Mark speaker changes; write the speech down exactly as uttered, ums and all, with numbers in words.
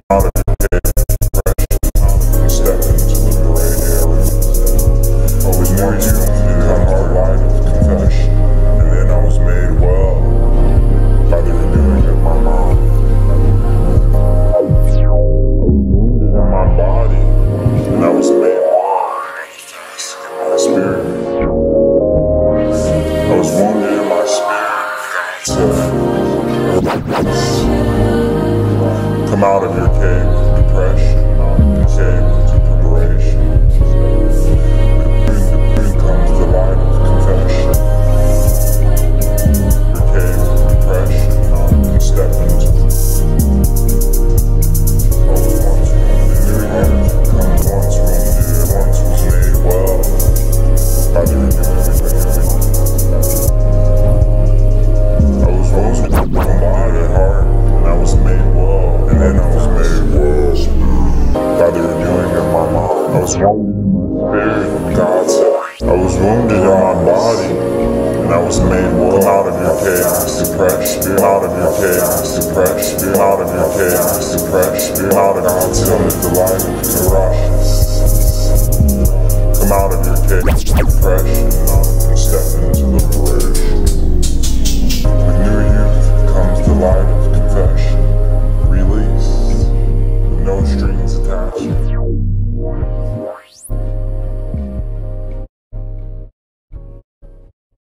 Speaker 1: out of your cave, depression, and step into liberated area. I was warned you to become our light of confession, and then I was made well by the renewing of my mind. I was wounded in my body, and I was made well by the fasting in my spirit. I was wounded in my spirit, God said. Come out of your cave of depression, and cave into preparation. Then comes the light of confession. Your cave of depression, and step into. I was once wounded, your heart comes once wounded, once was made well by the renewing of the I was wounded in my body, heart, and I was made well. And then I was made well by the renewing of my mind. I was wounded in my spirit, God said. I was wounded in my body, and I was made well. Come out of your cave, depressed spirit. Out of your cave, depressed spirit. Out of your cave, depressed spirit. Out of God's come with the light of corruption. Come out of your cave, depression, and step into liberation.